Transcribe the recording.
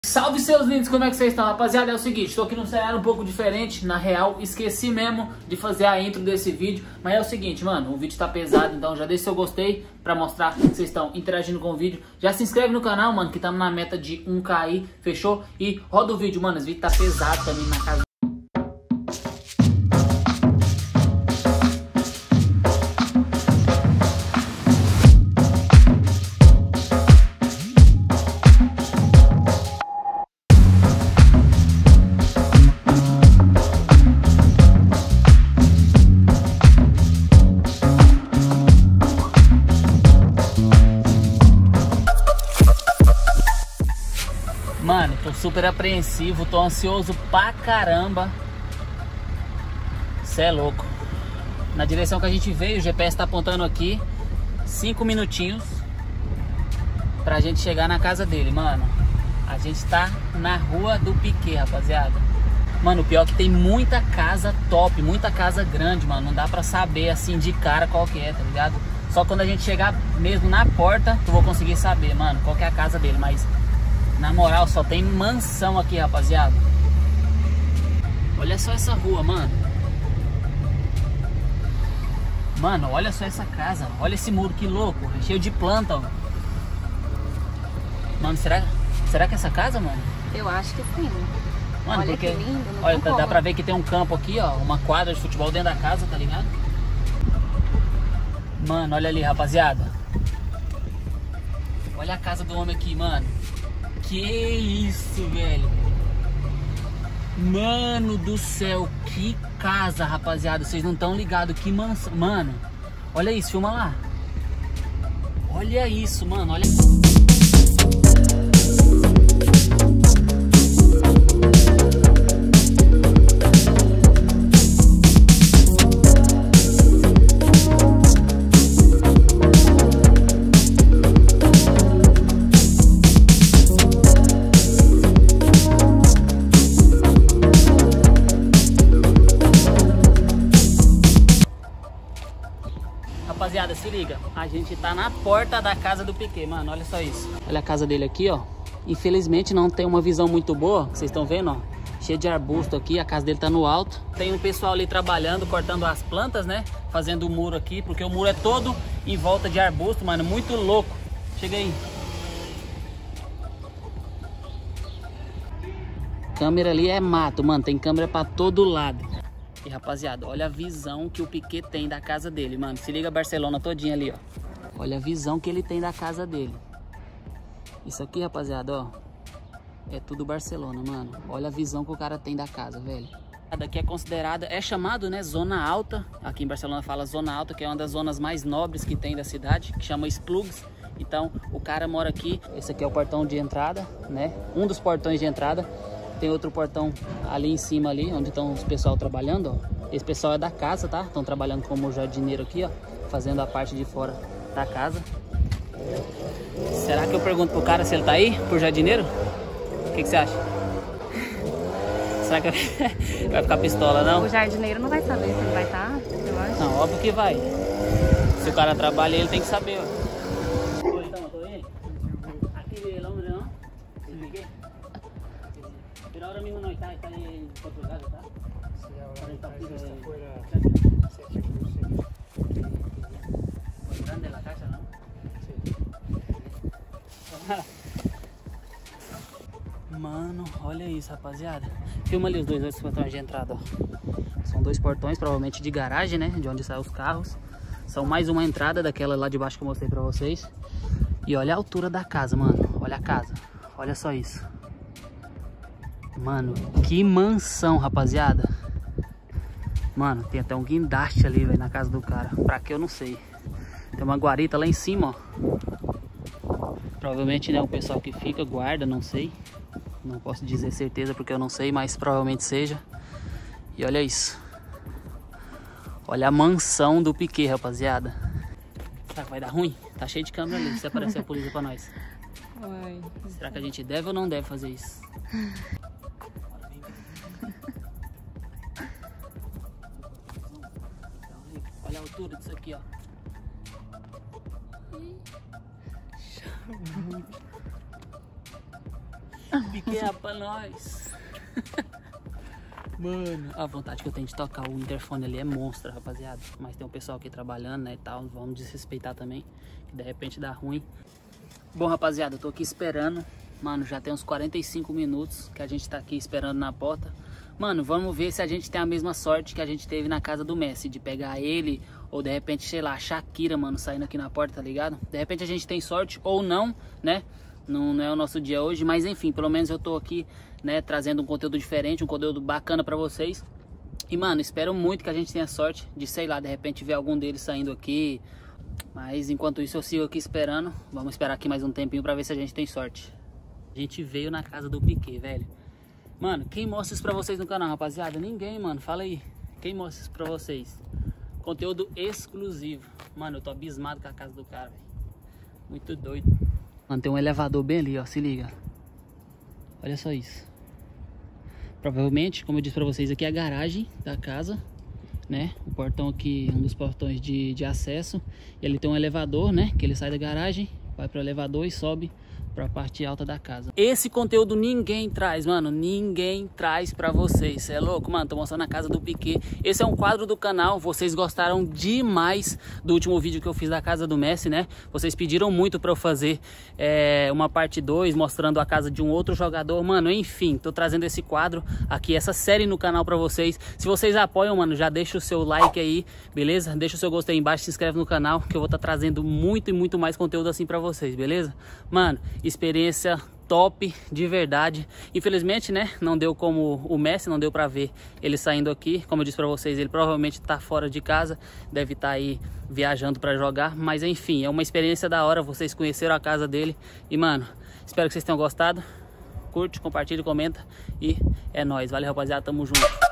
Salve seus lindos, como é que vocês estão, rapaziada? É o seguinte, estou aqui num cenário um pouco diferente. Na real, esqueci mesmo de fazer a intro desse vídeo. Mas é o seguinte, mano, o vídeo tá pesado. Então já deixa seu gostei pra mostrar que vocês estão interagindo com o vídeo. Já se inscreve no canal, mano, que estamos na meta de 1k aí, fechou? E roda o vídeo, mano, esse vídeo tá pesado também na casa. Mano, tô super apreensivo, tô ansioso pra caramba. Cê é louco. Na direção que a gente veio, o GPS tá apontando aqui 5 minutinhos pra gente chegar na casa dele, mano. A gente tá na rua do Piquet, rapaziada. Mano, o pior é que tem muita casa top, muita casa grande, mano. Não dá pra saber assim de cara qual que é, tá ligado? Só quando a gente chegar mesmo na porta que eu vou conseguir saber, mano, qual que é a casa dele, mas... na moral, só tem mansão aqui, rapaziada. Olha só essa rua, mano. Mano, olha só essa casa. Olha esse muro, que louco. É cheio de planta, ó. Mano, será que é essa casa, mano? Eu acho que sim. Mano, olha porque, que lindo. Não olha, tem dá pra ver que tem um campo aqui, ó. Uma quadra de futebol dentro da casa, tá ligado? Mano, olha ali, rapaziada. Olha a casa do homem aqui, mano. Que isso, velho. Mano do céu, que casa, rapaziada. Vocês não estão ligados, que mansão. Mano, olha isso, filma lá. Olha isso, mano, olha. Rapaziada, se liga, a gente tá na porta da casa do Piquet, mano, olha só isso. Olha a casa dele aqui, ó. Infelizmente não tem uma visão muito boa, vocês estão vendo, ó. Cheio de arbusto aqui, a casa dele tá no alto. Tem um pessoal ali trabalhando, cortando as plantas, né? Fazendo o muro aqui, porque o muro é todo em volta de arbusto, mano, muito louco. Chega aí. Câmera ali é mato, mano, tem câmera pra todo lado. E rapaziada, olha a visão que o Piquet tem da casa dele, mano. Se liga a Barcelona todinha ali, ó. Olha a visão que ele tem da casa dele. Isso aqui, rapaziada, ó, é tudo Barcelona, mano. Olha a visão que o cara tem da casa, velho. Daqui é considerada, é chamado, né, zona alta. Aqui em Barcelona fala zona alta, que é uma das zonas mais nobres que tem da cidade, que chama Esplugues. Então, o cara mora aqui. Esse aqui é o portão de entrada, né? Um dos portões de entrada. Tem outro portão ali em cima, ali, onde estão os pessoal trabalhando, ó. Esse pessoal é da casa, tá? Estão trabalhando como jardineiro aqui, ó. Fazendo a parte de fora da casa. Será que eu pergunto pro cara se ele tá aí, por jardineiro? O que você acha? Será que vai ficar pistola, não? O jardineiro não vai saber se ele vai estar, eu acho. Não, óbvio que vai. Se o cara trabalha, ele tem que saber, ó. Pero ahora mismo no está en Portugal, ¿está? Sí, ahora está fuera. Muy grande la casa, ¿no? Sí. Mano, olha isso, rapaziada. Filma ali os dois portões de entrada, ó. São dois portões, provavelmente de garagem, né? De onde saem os carros. São mais uma entrada daquela lá de baixo que eu mostrei pra vocês. E olha a altura da casa, mano. Olha a casa. Olha só isso. Mano, que mansão, rapaziada. Mano, tem até um guindaste ali, velho, na casa do cara. Pra que eu não sei. Tem uma guarita lá em cima, ó. Provavelmente, né, o pessoal que fica guarda, não sei. Não posso dizer certeza porque eu não sei, mas provavelmente seja. E olha isso. Olha a mansão do Piquet, rapaziada. Será que vai dar ruim? Tá cheio de câmera ali, se aparecer a polícia pra nós. Ai, será que a gente deve ou não deve fazer isso? Olha a altura disso aqui, ó. Piquet é pra nós. Mano, a vontade que eu tenho de tocar o interfone ali é monstro, rapaziada. Mas tem um pessoal aqui trabalhando, né, e tal. Vamos desrespeitar também, que de repente dá ruim. Bom, rapaziada, eu tô aqui esperando. Mano, já tem uns 45 minutos que a gente tá aqui esperando na porta. Mano, vamos ver se a gente tem a mesma sorte que a gente teve na casa do Messi, de pegar ele, ou de repente, sei lá, a Shakira, mano, saindo aqui na porta, tá ligado? De repente a gente tem sorte ou não, né? Não é o nosso dia hoje, mas enfim, pelo menos eu tô aqui, né, trazendo um conteúdo diferente, um conteúdo bacana pra vocês. E, mano, espero muito que a gente tenha sorte de, sei lá, de repente ver algum deles saindo aqui. Mas enquanto isso eu sigo aqui esperando. Vamos esperar aqui mais um tempinho pra ver se a gente tem sorte. A gente veio na casa do Piquet, velho. Mano, quem mostra isso pra vocês no canal, rapaziada? Ninguém, mano, fala aí. Quem mostra isso pra vocês? Conteúdo exclusivo. Mano, eu tô abismado com a casa do cara, velho. Muito doido. Mano, tem um elevador bem ali, ó, se liga. Olha só isso. Provavelmente, como eu disse pra vocês, aqui é a garagem da casa, né? O portão aqui, um dos portões de acesso. E ele tem um elevador, né? Que ele sai da garagem, vai pro elevador e sobe pra parte alta da casa. Esse conteúdo ninguém traz, mano. Ninguém traz pra vocês. Cê é louco, mano? Tô mostrando a casa do Piquet. Esse é um quadro do canal. Vocês gostaram demais do último vídeo que eu fiz da casa do Messi, né? Vocês pediram muito pra eu fazer uma parte 2 mostrando a casa de um outro jogador. Mano, enfim, tô trazendo esse quadro aqui, essa série no canal pra vocês. Se vocês apoiam, mano, já deixa o seu like aí, beleza? Deixa o seu gostei aí embaixo, se inscreve no canal, que eu vou estar trazendo muito e muito mais conteúdo assim pra vocês, beleza? Mano, experiência top, de verdade. Infelizmente, né, não deu como o Messi, não deu pra ver ele saindo aqui. Como eu disse pra vocês, ele provavelmente tá fora de casa, deve estar aí viajando pra jogar. Mas enfim, é uma experiência da hora, vocês conheceram a casa dele. E, mano, espero que vocês tenham gostado. Curte, compartilha, comenta e é nóis. Valeu, rapaziada, tamo junto.